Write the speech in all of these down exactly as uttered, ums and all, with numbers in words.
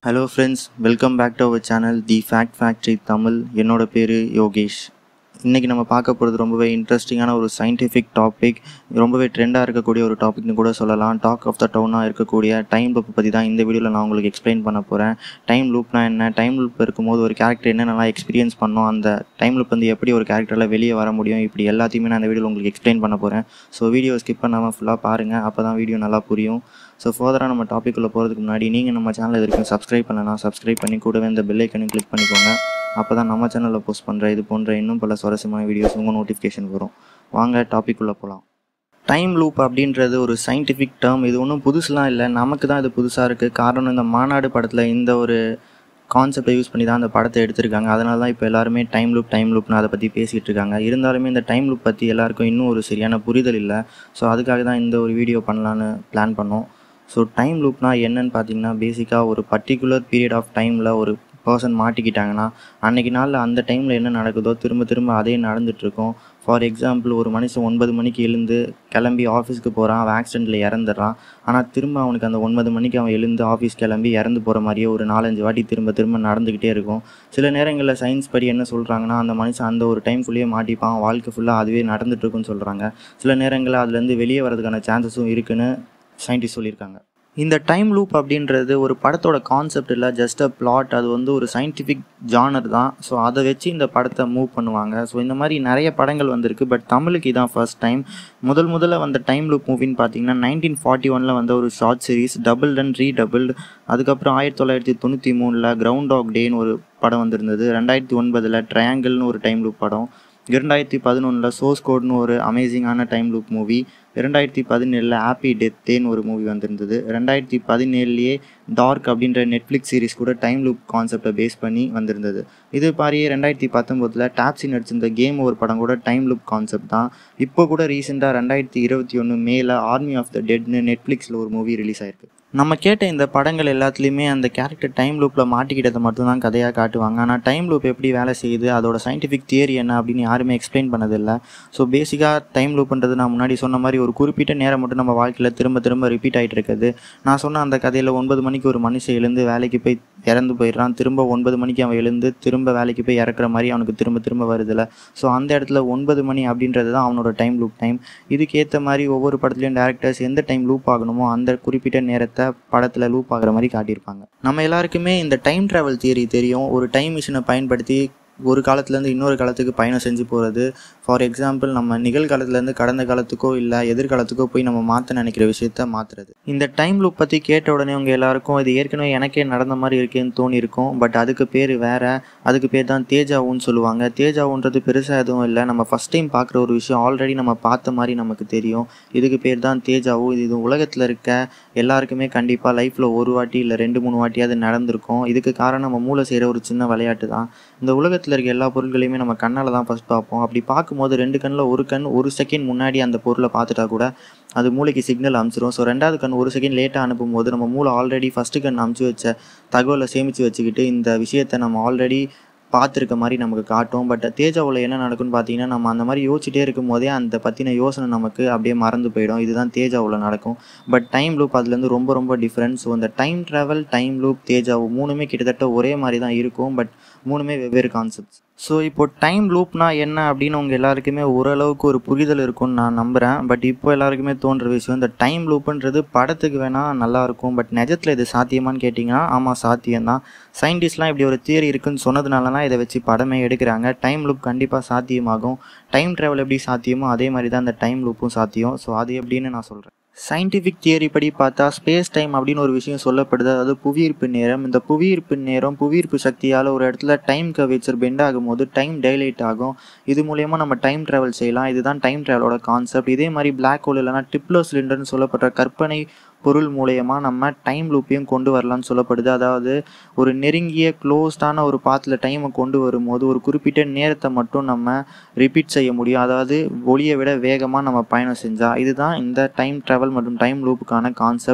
Hello friends, welcome back to our channel The Fact Factory Tamil. என்னோட பேரு யோகேஷ். இன்னைக்கு நம்ம பார்க்க போகிறது ரொம்பவே இன்ட்ரெஸ்டிங்கான ஒரு சயின்டிஃபிக் டாபிக், ரொம்பவே ட்ரெண்டாக இருக்கக்கூடிய ஒரு டாபிக்னு கூட சொல்லலாம். டாக் ஆஃப் த டவுனாக இருக்கக்கூடிய டைம் லூப் பற்றி தான் இந்த வீடியோவில் நான் உங்களுக்கு எக்ஸ்பிளைன் பண்ண போகிறேன். டைம் லூப்னா என்ன, டைம் லூப் இருக்கும்போது ஒரு கேரக்டர் என்னென்னலாம் எக்ஸ்பீரியன்ஸ் பண்ணோம், அந்த டைம் லூப் வந்து எப்படி ஒரு கேரக்டரில் வெளியே வர முடியும், இப்படி எல்லாத்தையுமே நான் இந்த வீடியோவில் உங்களுக்கு எக்ஸ்பிளைன் பண்ண போகிறேன். ஸோ வீடியோ ஸ்கிப் பண்ணாமல் ஃபுல்லாக பாருங்கள், அப்போ தான் வீடியோ நல்லா புரியும். ஸோ ஃபர்தராக நம்ம டாப்பிக்குள்ளே போகிறதுக்கு முன்னாடி நீங்கள் நம்ம சேனல் இது வரைக்கும் சப்ஸ்கிரைப் பண்ணலாம், சப்ஸ்கிரைப் பண்ணி கூடவே இந்த பெல் ஐக்கனையும் கிளிக் பண்ணிக்கோங்க. அப்போ தான் நம்ம சேனலில் போஸ்ட் பண்ணுற இது போன்ற இன்னும் பல சுவாரஸ்யமான வீடியோஸ் உங்கள் நோட்டிஃபிகேஷன் வரும். வாங்க டாப்பிக்குள்ளே போகலாம். டைம் லூப் அப்படின்றது ஒரு சயின்டிஃபிக் டேர்ம். இது ஒன்றும் புதுசுலாம் இல்லை, நமக்கு தான் இது புதுசாக இருக்குது. காரணம், இந்த மாநாடு படத்தில் இந்த ஒரு கான்செப்டை யூஸ் பண்ணி தான் அந்த படத்தை எடுத்திருக்காங்க. அதனால தான் இப்போ எல்லாருமே டைம் லூப் டைம் லூப்னு அதை பற்றி பேசிகிட்டு இருக்காங்க. இருந்தாலுமே இந்த டைம் லூப் பற்றி எல்லாருக்கும் இன்னும் ஒரு சரியான புரிதல் இல்லை. ஸோ அதுக்காக தான் இந்த ஒரு வீடியோ பண்ணலான்னு பிளான் பண்ணோம். ஸோ டைம் லூப்னா என்னன்னு பார்த்தீங்கன்னா, பேசிக்காக ஒரு பர்டிகுலர் பீரியட் ஆஃப் டைமில் ஒரு பர்சன் மாட்டிக்கிட்டாங்கன்னா அன்றைக்கி நாளில் அந்த டைமில் என்ன நடக்குதோ திரும்ப திரும்ப அதே நடந்துகிட்ருக்கோம். ஃபார் எக்ஸாம்பிள், ஒரு மனுஷன் ஒன்பது மணிக்கு எழுந்து கிளம்பி ஆஃபீஸ்க்கு போகிறான், அவன் ஆக்சிடெண்ட்டில் இறந்துடுறான். ஆனால் திரும்ப அவனுக்கு அந்த ஒன்பது மணிக்கு அவன் எழுந்து ஆஃபீஸ் கிளம்பி இறந்து போகிற மாதிரியே ஒரு நாலஞ்சு வாட்டி திரும்ப திரும்ப நடந்துக்கிட்டே இருக்கும். சில நேரங்களில் சயின்ஸ் படி என்ன சொல்கிறாங்கன்னா, அந்த மனுஷன் அந்த ஒரு டைம்குள்ளேயே மாட்டிப்பான், வாழ்க்கை ஃபுல்லாக அதுவே நடந்துகிட்ருக்குன்னு சொல்கிறாங்க. சில நேரங்களில் அதுலேருந்து வெளியே வரதுக்கான சான்சஸும் இருக்குதுன்னு சயின்டிஸ்ட் சொல்லியிருக்காங்க. இந்த டைம் லூப் அப்படின்றது ஒரு படத்தோட கான்செப்ட் இல்லை, ஜஸ்ட் அ பிளாட். அது வந்து ஒரு சயின்டிஃபிக் ஜானர் தான். ஸோ அதை வச்சு இந்த படத்தை மூவ் பண்ணுவாங்க. ஸோ இந்த மாதிரி நிறைய படங்கள் வந்திருக்கு, பட் தமிழுக்கு இதான் ஃபர்ஸ்ட் டைம். முதல் முதல்ல வந்த டைம் லூப் மூவின்னு பார்த்தீங்கன்னா நைன்டீன் ஃபார்ட்டி ஒனில் வந்த ஒரு short series double and redoubled. அதுக்கப்புறம் ஆயிரத்தி தொள்ளாயிரத்தி தொண்ணூற்றி மூணில் கிரவுண்ட் டாக் டேன்னு ஒரு படம் வந்திருந்தது. ரெண்டாயிரத்தி ஒன்பதில் ட்ரையாங்கிள்னு ஒரு டைம் லூப் படம். இரண்டாயிரத்தி பதினொன்றில் சோர்ஸ் கோட்னு ஒரு அமேசிங்கான டைம் லூப் மூவி. இரண்டாயிரத்தி பதினேழில் ஹாப்பி டெத் டேன்னு ஒரு மூவி வந்திருந்தது. ரெண்டாயிரத்தி பதினேழுலேயே டார்க் அப்படின்ற நெட்ஃப்ளிக்ஸ் சீரிஸ் கூட டைம் லூப் கான்செப்டை பேஸ் பண்ணி வந்திருந்தது. இது மாதிரியே ரெண்டாயிரத்தி பத்தொம்போதில் டாப்ஸி நடிச்சிருந்த கேம் ஒரு படம் கூட டைம் லூப் கான்செப்ட் தான். இப்போ கூட ரீசெண்டாக ரெண்டாயிரத்தி இருபத்தி ஒன்று மேல ஆர்மி ஆஃப் த டெட்னு நெட்ஃப்ளிக்ஸில் ஒரு மூவி ரிலீஸ் ஆயிருக்கு. நம்ம கேட்ட இந்த படங்கள் எல்லாத்துலேயுமே அந்த கேரக்டர் டைம் லூப்பில் மாட்டிக்கிட்டதை மட்டும்தான் கதையாக காட்டுவாங்க. ஆனால் டைம் லூப் எப்படி வேலை செய்யுது, அதோட சயின்டிஃபிக் தியரி என்ன அப்படின்னு யாருமே எக்ஸ்பிளைன் பண்ணதில்லை. ஸோ பேசிக்காக டைம் லூப்ன்றது நான் முன்னாடி சொன்ன மாதிரி ஒரு குறிப்பிட்ட நேரம் மட்டும் நம்ம வாழ்க்கையில் திரும்ப திரும்ப ரிப்பீட் ஆகிட்டு இருக்குது. நான் சொன்ன அந்த கதையில் ஒன்பது மணிக்கு ஒரு மனுஷன் எழுந்து வேலைக்கு போய் இறந்து போயிடுறான், திரும்ப ஒன்பது மணிக்கு அவன் எழுந்து திரும்ப வேலைக்கு போய் இறக்குற மாதிரி அவனுக்கு திரும்ப திரும்ப வருதில்ல. ஸோ அந்த இடத்துல ஒன்பது மணி அப்படின்றது தான் அவனோட டைம் லூப் டைம். இதுக்கேற்ற மாதிரி ஒவ்வொரு படத்துலையும் டேரக்டர்ஸ் எந்த டைம் லூப் ஆகணுமோ அந்த குறிப்பிட்ட நேரத்தை படத்தில் லூப் ஆகிற மாதிரி காட்டியிருப்பாங்க. நம்ம எல்லாருக்குமே இந்த டைம் ட்ராவல் தியரி தெரியும். ஒரு டைம் மிஷினை பயன்படுத்தி ஒரு காலத்துலேருந்து இன்னொரு காலத்துக்கு பயணம் செஞ்சு போகிறது. ஃபார் எக்ஸாம்பிள், நம்ம நிகழ்காலத்துலேருந்து கடந்த காலத்துக்கோ இல்லை எதிர்காலத்துக்கோ போய் நம்ம மாற்ற நினைக்கிற விஷயத்த மாற்றுறது. இந்த டைம் லூப் பற்றி கேட்ட உடனே உங்க எல்லாருக்கும் இது ஏற்கனவே எனக்கே நடந்த மாதிரி இருக்கேன்னு தோணி இருக்கும். பட் அதுக்கு பேர் வேறு, அதுக்கு பேர் தான் தேஜாவுன்னு சொல்லுவாங்க. தேஜாவுன்றது பெருசாக எதுவும் இல்லை, நம்ம ஃபஸ்ட் டைம் பார்க்குற ஒரு விஷயம் ஆல்ரெடி நம்ம பார்த்த மாதிரி நமக்கு தெரியும். இதுக்கு பேர் தான் தேஜாவு. இது உலகத்தில் இருக்க எல்லாருக்குமே கண்டிப்பாக லைஃப்பில் ஒரு வாட்டி இல்லை ரெண்டு மூணு வாட்டியாவது நடந்திருக்கும். இதுக்கு காரணம் நம்ம மூளை செய்கிற ஒரு சின்ன விளையாட்டு தான். இந்த உலகத்தில் இருக்க எல்லா பொருட்களையுமே நம்ம கண்ணால் தான் ஃபஸ்ட் பார்ப்போம். அப்படி பார்க்கும்போது ரெண்டு கண்ணில் ஒரு கண் ஒரு செகண்ட் முன்னாடி அந்த பொருளை பார்த்துட்டா கூட அது மூளைக்கு சிக்னல் அனுப்பிச்சிடும். ஸோ ரெண்டாவது கண் ஒரு செகண்ட் லேட்டாக அனுப்பும்போது நம்ம மூளை ஆல்ரெடி ஃபஸ்ட்டு கண் அனுப்பிச்சி வச்ச தகவலை சேமித்து வச்சுக்கிட்டு இந்த விஷயத்தை நம்ம ஆல்ரெடி பார்த்துருக்க மாதிரி நமக்கு காட்டும். பட் தேஜாவில் என்ன நடக்கும்னு பார்த்தீங்கன்னா, நம்ம அந்த மாதிரி யோசிச்சுட்டே இருக்கும் போதே அந்த பற்றின யோசனை நமக்கு அப்படியே மறந்து போயிடும். இதுதான் தேஜாவில் நடக்கும். பட் டைம் லூப் அதுலேருந்து ரொம்ப ரொம்ப டிஃப்ரெண்ட். ஸோ இந்த time travel, time loop, deja vu மூணுமே கிட்டத்தட்ட ஒரே மாதிரி தான் இருக்கும், பட் மூணுமே வெவ்வேறு கான்செப்ட்ஸ். ஸோ இப்போ டைம் லூப்னா என்ன அப்படின்னு உங்கள் எல்லாருக்குமே ஓரளவுக்கு ஒரு புரிதல் இருக்கும்னு நான் நம்புகிறேன். பட் இப்போ எல்லாருக்குமே தோன்ற விஷயம், இந்த டைம் லூப்புன்றது படத்துக்கு வேணால் நல்லாயிருக்கும், பட் நிஜத்தில் இது சாத்தியமானு கேட்டிங்கன்னா ஆமாம், சாத்தியம்தான். சயின்டிஸ்ட்லாம் இப்படி ஒரு தியரி இருக்குன்னு சொன்னதுனால தான் இதை வச்சு படமே எடுக்கிறாங்க. டைம் லூப் கண்டிப்பாக சாத்தியமாகும். டைம் ட்ராவல் எப்படி சாத்தியமோ அதே மாதிரி தான் இந்த டைம் லூப்பும் சாத்தியம். ஸோ அது எப்படின்னு நான் சொல்கிறேன். சயின்டிஃபிக் தியரி படி பார்த்தா ஸ்பேஸ் டைம் அப்படின்னு ஒரு விஷயம் சொல்லப்படுது, அதாவது புவியீர்ப்பு நேரம். இந்த புவியீர்ப்பு நேரம் புவியீர்ப்பு சக்தியால் ஒரு இடத்துல டைம் கர்வேச்சர் பெண்ட் ஆகும்போது டைம் டைலேட் ஆகும். இது மூலயமா நம்ம டைம் ட்ராவல் செய்யலாம். இதுதான் டைம் ட்ராவலோட கான்செப்ட். இதே மாதிரி பிளாக் ஹோல் இல்லைனா டிப்ளோ சிலிண்டர்னு சொல்லப்படுற கற்பனை பொருள் மூலயமா நம்ம டைம் லூப்பையும் கொண்டு வரலான்னு சொல்லப்படுது. அதாவது ஒரு நெருங்கிய க்ளோஸ்டான ஒரு பாத்தில் டைமை கொண்டு வரும்போது ஒரு குறிப்பிட்ட நேரத்தை மட்டும் நம்ம ரிப்பீட் செய்ய முடியும். அதாவது ஒளியை விட வேகமாக நம்ம பயணம் செஞ்சால். இதுதான் இந்த டைம் ட்ராவல் மற்றும் டைம் லூப்புக்கான கான்செப்ட்.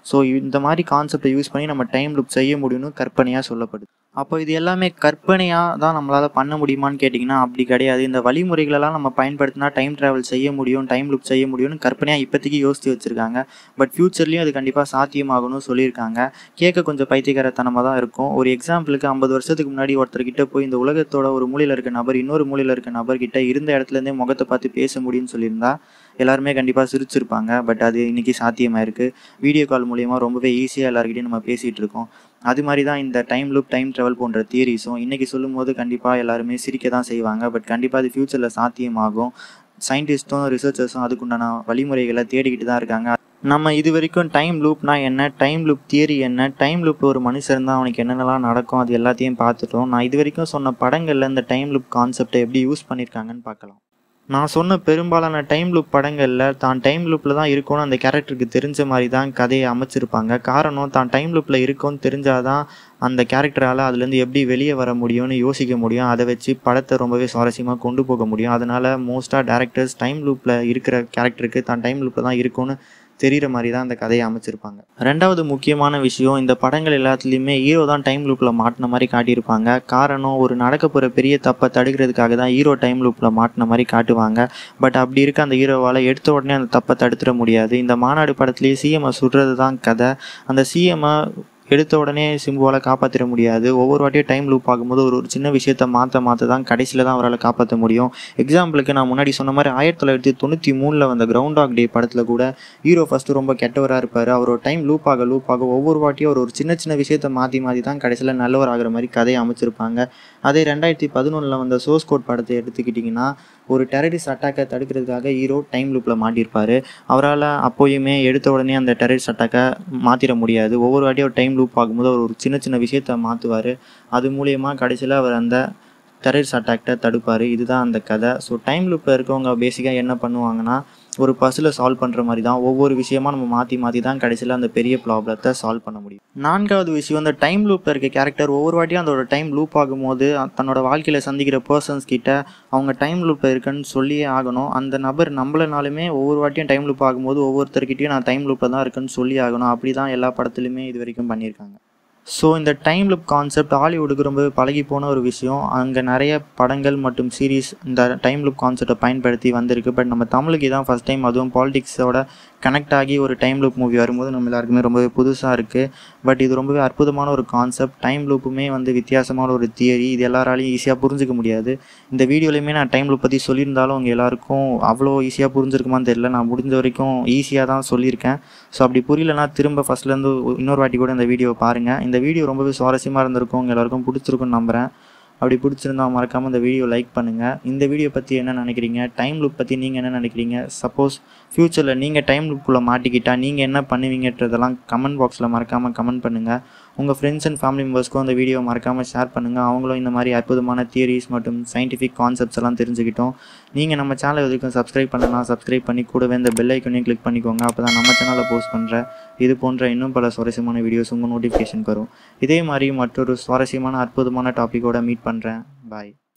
ஸோ இந்த மாதிரி கான்செப்டை யூஸ் பண்ணி நம்ம டைம் லூப் செய்ய முடியும்னு கற்பனையாக சொல்லப்படுது. அப்போ இது எல்லாமே கற்பனையாக தான் நம்மளால் பண்ண முடியுமான்னு கேட்டிங்கன்னா அப்படி கிடையாது. இந்த வழிமுறைகளெல்லாம் நம்ம பயன்படுத்தினா டைம் ட்ராவல் செய்ய முடியும், டைம் லூப் செய்ய முடியும்னு கற்பனையாக இப்போதைக்கு யோசித்து வச்சுருக்காங்க. பட் ஃப்யூச்சர்லேயும் அது கண்டிப்பாக சாத்தியமாகணும்னு சொல்லியிருக்காங்க. கேட்க கொஞ்சம் பைத்தியக்காரத்தனமாக தான் இருக்கும். ஒரு எக்ஸாம்பிளுக்கு ஐம்பது வருஷத்துக்கு முன்னாடி ஒருத்தர்கிட்ட போய் இந்த உலகத்தோட ஒரு மூலையில் இருக்க நபர் இன்னொரு மூலையில் இருக்க நபர்கிட்ட இருந்த இடத்துலேருந்தே முகத்தை பார்த்து பேச முடியும்னு சொல்லியிருந்தா எல்லாருமே கண்டிப்பாக சிரிச்சிருப்பாங்க. பட் அது இன்றைக்கி சாத்தியமாக இருக்குது. வீடியோ கால் மூலிமா ரொம்பவே ஈஸியாக எல்லாருக்கிட்டையும் நம்ம பேசிகிட்டு இருக்கோம். அது மாதிரி தான் இந்த டைம் லூப், டைம் ட்ராவல் போன்ற தியரிஸும் இன்றைக்கி சொல்லும் போது கண்டிப்பாக எல்லாருமே சிரிக்க தான் செய்வாங்க. பட் கண்டிப்பாக அது ஃப்யூச்சரில் சாத்தியமாகும். சயின்டிஸ்ட்டும் ரிசர்ச்சர்ஸும் அதுக்குண்டான வழிமுறைகளை தேடிக்கிட்டு தான் இருக்காங்க. நம்ம இது வரைக்கும் டைம் லூப்னா என்ன, டைம் லூப் தியரி என்ன, டைம் லூப்பில் ஒரு மனுஷன் இருந்தால் அவனுக்கு என்னென்னலாம் நடக்கும், அது எல்லாத்தையும் பார்த்துட்டோம். நான் இது வரைக்கும் சொன்ன படங்களில் இந்த டைம் லூப் கான்செப்டை எப்படி யூஸ் பண்ணியிருக்காங்கன்னு பார்க்கலாம். நான் சொன்ன பெரும்பாலான டைம் லூப் படங்களில் தான் டைம் லூப்பில் தான் இருக்கும்னு அந்த கேரக்டருக்கு தெரிஞ்ச மாதிரி தான் கதையை அமைச்சிருப்பாங்க. காரணம், தான் டைம் லூப்பில் இருக்கும்னு தெரிஞ்சால் தான் அந்த கேரக்டரால் அதுலேருந்து எப்படி வெளியே வர முடியும்னு யோசிக்க முடியும். அதை வச்சு படத்தை ரொம்பவே சுவாரஸ்யமாக கொண்டு போக முடியும். அதனால் மோஸ்ட்டாக டேரக்டர்ஸ் டைம் லூப்பில் இருக்கிற கேரக்டருக்கு தான் டைம் லூப்பில் தான் இருக்கும்னு தெரிகிற மாதிரி தான் அந்த கதையை அமைச்சிருப்பாங்க. ரெண்டாவது முக்கியமான விஷயம், இந்த படங்கள் எல்லாத்துலேயுமே ஹீரோ தான் டைம் லூப்பில் மாட்டின மாதிரி காட்டியிருப்பாங்க. காரணம், ஒரு நடக்க போகிற பெரிய தப்பை தடுக்கிறதுக்காக தான் ஹீரோ டைம் லூப்பில் மாட்டின மாதிரி காட்டுவாங்க. பட் அப்படி இருக்க அந்த ஹீரோவால் எடுத்த உடனே அந்த தப்பை தடுத்துட முடியாது. இந்த மாநாடு படத்துலேயே சிஎம்ஐ சுடுறது தான் கதை. அந்த சிஎம்ஐ எடுத்த உடனே சிம்புவால் காப்பாற்றிட முடியாது. ஒவ்வொரு வாட்டியும் டைம் லூப் ஆகும்போது ஒரு ஒரு சின்ன விஷயத்தை மாற்ற மாற்ற தான் கடைசியில் தான் அவரால் காப்பாற்ற முடியும். எக்ஸாம்பிளுக்கு நான் முன்னாடி சொன்ன மாதிரி ஆயிரத்தி தொள்ளாயிரத்தி தொண்ணூற்றி மூணில் வந்த கிரவுண்ட் டாக் டே படத்தில் கூட ஹீரோ ஃபஸ்ட்டு ரொம்ப கெட்டவராக இருப்பார். அவரோட டைம் லூப் ஆக லூப் ஆக ஒவ்வொரு வாட்டியும் அவர் ஒரு சின்ன சின்ன விஷயத்தை மாற்றி மாற்றி தான் கடைசியில் நல்லவர் ஆகிற மாதிரி கதையை அமைச்சிருப்பாங்க. அதே ரெண்டாயிரத்தி பதினொன்றில் வந்த சோர்ஸ் கோட் படத்தை எடுத்துக்கிட்டிங்கன்னா ஒரு டெரரிஸ்ட் அட்டாக்கை தடுக்கிறதுக்காக ஹீரோ டைம் லூப்பில் மாட்டியிருப்பார். அவரால் அப்போயுமே எடுத்த உடனே அந்த டெரரிஸ்ட் அட்டாக்கை மாற்றிட முடியாது. ஒவ்வொரு வாட்டியும் டைம் லூப் ஆகும்போது அவர் ஒரு சின்ன சின்ன விஷயத்தை மாற்றுவார். அது மூலியமாக கடைசியில் அவர் அந்த டெரரிஸ்ட் அட்டாக்டை தடுப்பார். இதுதான் அந்த கதை. ஸோ டைம் லூப்பில் இருக்கவங்க பேசிக்காக என்ன பண்ணுவாங்கன்னா ஒரு பஸ்ஸில் சால்வ் பண்ணுற மாதிரி தான் ஒவ்வொரு விஷயமா நம்ம மாற்றி மாற்றி தான் கடைசியில் அந்த பெரிய ப்ராப்ளத்தை சால்வ் பண்ண முடியும். நான்காவது விஷயம், அந்த டைம் லூப்பில் இருக்க கேரக்டர் ஒவ்வொரு வாட்டியும் அதோட டைம் லூப் ஆகும்போது தன்னோட வாழ்க்கையில் சந்திக்கிற பர்சன்ஸ் கிட்ட அவங்க டைம் லூப்பில் இருக்குன்னு சொல்லியே ஆகணும். அந்த நபர் நம்மளனாலுமே ஒவ்வொரு வாட்டியும் டைம் லூப் ஆகும்போது ஒவ்வொருத்தர்கிட்டையும் நான் டைம் லூப்பில் தான் இருக்குன்னு சொல்லி ஆகணும். அப்படி தான் எல்லா படத்துலையுமே இது வரைக்கும் பண்ணியிருக்காங்க. ஸோ இந்த டைம் லூப் கான்செப்ட் ஹாலிவுட்டுக்கு ரொம்ப பழகி போன ஒரு விஷயம். அங்கே நிறைய படங்கள் மற்றும் சீரீஸ் இந்த டைம் லூப் கான்செப்டை பயன்படுத்தி வந்திருக்கு. பட் நம்ம தமிழுக்கு தான் ஃபஸ்ட் டைம், அதுவும் பாலிடிக்ஸோட கனெக்ட் ஆகி ஒரு டைம் லூப் மூவி வரும்போது நம்ம எல்லாருக்குமே ரொம்பவே புதுசாக இருக்குது. பட் இது ரொம்பவே அற்புதமான ஒரு கான்செப்ட். டைம் லூப்புமே வந்து வித்தியாசமான ஒரு தியரி. இது எல்லாராலையும் ஈஸியாக புரிஞ்சிக்க முடியாது. இந்த வீடியோலையுமே நான் டைம் லூப் பற்றி சொல்லியிருந்தாலும் அவங்க எல்லாருக்கும் அவ்வளோ ஈஸியாக புரிஞ்சிருக்குமான்னு தெரியல. நான் முடிஞ்ச வரைக்கும் ஈஸியாக தான் சொல்லியிருக்கேன். ஸோ அப்படி புரியலனா திரும்ப ஃபஸ்ட்லேருந்து இன்னொரு வாட்டி கூட இந்த வீடியோவை பாருங்கள். இந்த வீடியோ ரொம்பவே சுவாரஸ்யமாக இருந்திருக்கும், உங்கள் எல்லாருக்கும் பிடிச்சிருக்குன்னு நம்புகிறேன். அப்படி பிடிச்சிருந்தால் மறக்காமல் இந்த வீடியோ லைக் பண்ணுங்கள். இந்த வீடியோ பற்றி என்ன நினைக்கிறீங்க, டைம் லூப் பற்றி நீங்கள் என்ன நினைக்கிறீங்க, சப்போஸ் ஃப்யூச்சரில் நீங்கள் டைம் லூப்புக்குள்ளே மாட்டிக்கிட்டால் நீங்கள் என்ன பண்ணுவீங்கன்றதெல்லாம் கமெண்ட் பாக்ஸில் மறக்காமல் கமெண்ட் பண்ணுங்கள். உங்கள் ஃப்ரெண்ட்ஸ் அண்ட் ஃபேமிலி மெம்பர்ஸ்க்கும் இந்த வீடியோ மறக்காமல் ஷேர் பண்ணுங்கள். அவங்களும் இந்த மாதிரி அற்புதமான தியரிஸ் மற்றும் சயின்டிஃபிக் கான்செப்ட்ஸ் எல்லாம் தெரிஞ்சுக்கிட்டோம். நீங்கள் நம்ம சேனல் வரைக்கும் சப்ஸ்கிரைப் பண்ணலாம், சப்ஸ்கிரைப் பண்ணி கூடவே இந்த பெல் ஐக்கனையும் கிளிக் பண்ணிக்கோங்க. அப்போ தான் நம்ம சேனலில் போஸ்ட் பண்ணுற இது போன்ற இன்னும் பல சுவாரஸ்யமான வீடியோஸ் உங்கள் நோட்டிஃபிகேஷன் வரும். இதே மாதிரி மற்றொரு சுவாரஸ்யமான அற்புதமான டாப்பிக்கோட மீட் பண்ணுறேன். பாய்.